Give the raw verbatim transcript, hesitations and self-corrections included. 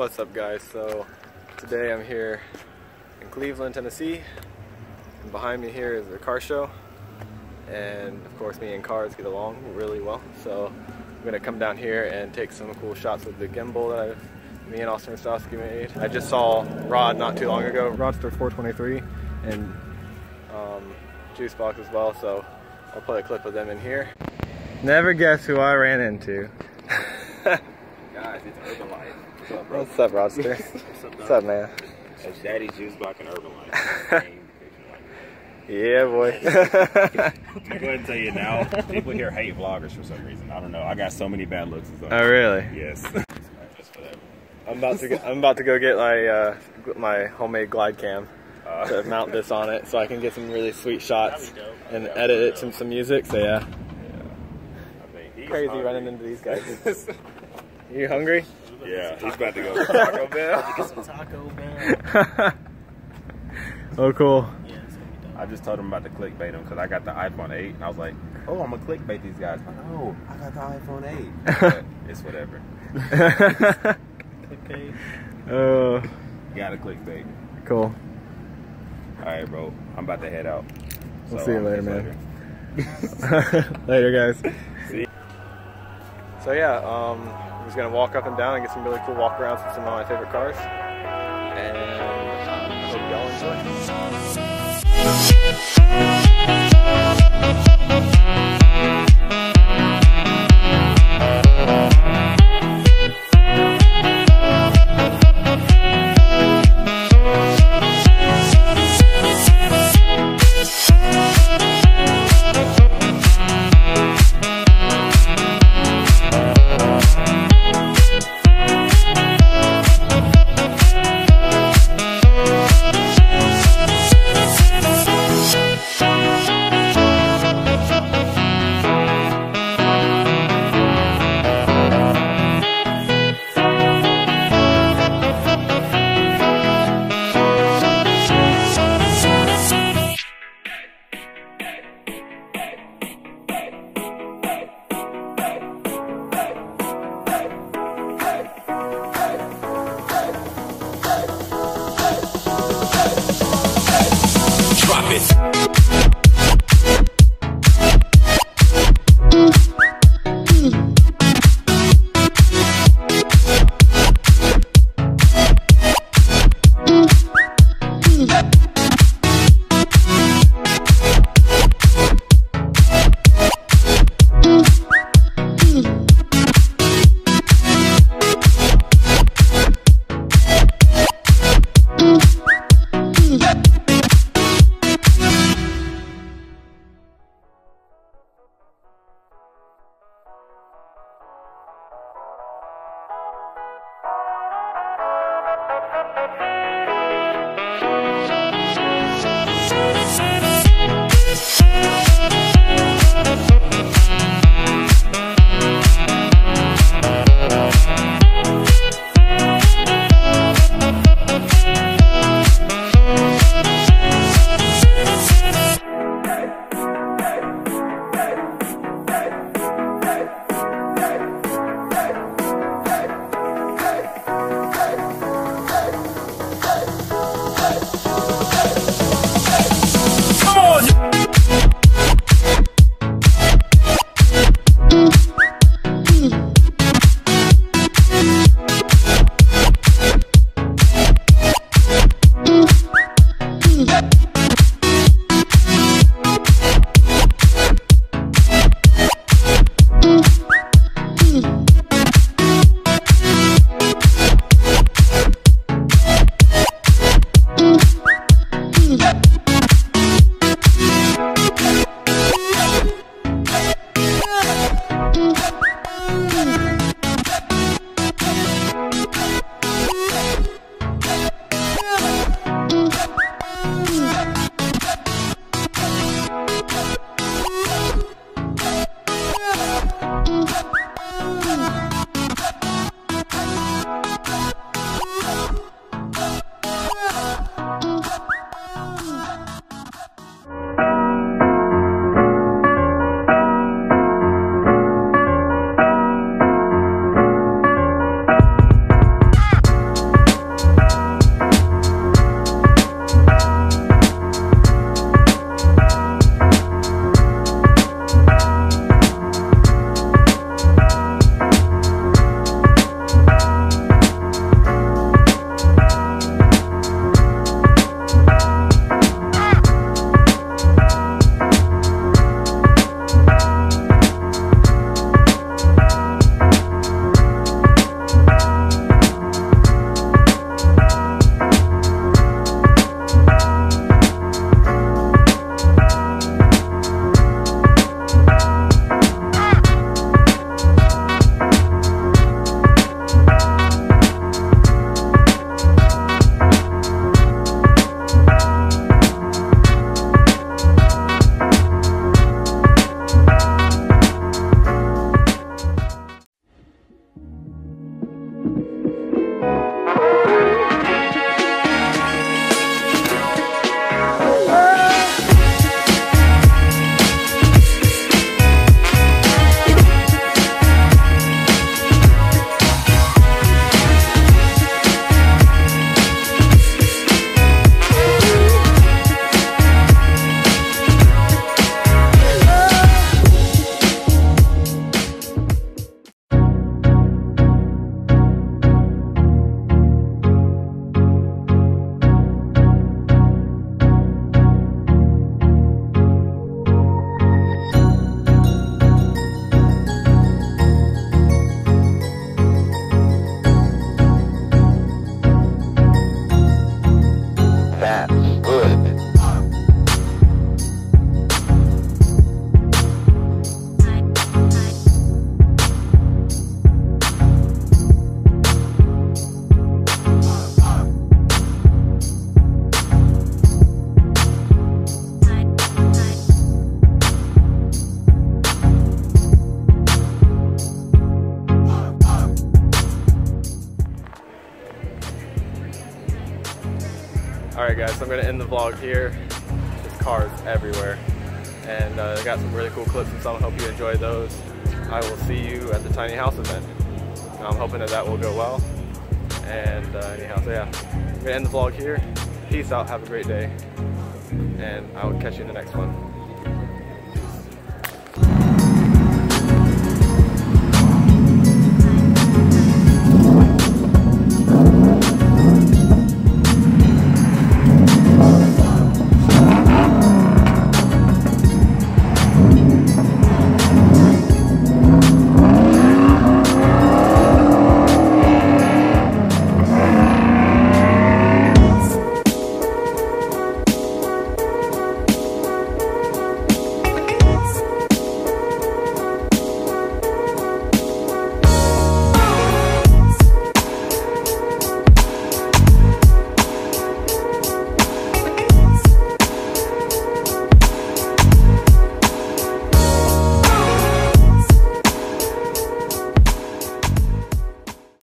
What's up, guys? So today I'm here in Cleveland, Tennessee, and behind me here is the car show, and of course me and cars get along really well, so I'm gonna come down here and take some cool shots with the gimbal that I've, me and Austin Rostowski made. I just saw Rod not too long ago, Rodster four twenty-three, and um, Juicebox as well, so I'll play a clip of them in here. Never guess who I ran into. Guys, it's Urban Life. What's up, bro? What's up, Rodster? What's up, What's up, man? It's Daddy's Juicebox and Urban Life. Yeah, boy. I'm going to go ahead and tell you now, people here hate vloggers for some reason. I don't know. I got so many bad looks. Oh, really? Yes. I'm about to get, I'm about to go get my uh, my homemade glide cam Uh, to mount this on it, so I can get some really sweet shots and edit it to some music. So yeah. yeah. Crazy hungry. Running into these guys. You hungry? Yeah, he's about to go to Taco Bell. Get some Taco Bell. Oh, cool. Yeah, it's gonna be dope. I just told him about to clickbait him because I got the iPhone eight, and I was like, oh, I'm gonna clickbait these guys. But no, I got the iPhone eight. But it's whatever. Clickbait. Oh. You gotta clickbait. Cool. All right, bro. I'm about to head out. We'll So, see you um, later, later. man. Later, guys. See. So yeah, um, I'm just gonna walk up and down and get some really cool walk arounds with some of my favorite cars, and I hope y'all enjoy. Alright guys, so I'm going to end the vlog here. There's cars everywhere. And uh, I got some really cool clips and some. I hope you enjoy those. I will see you at the tiny house event. I'm hoping that that will go well. And uh, anyhow, so yeah, I'm going to end the vlog here. Peace out, have a great day. And I will catch you in the next one.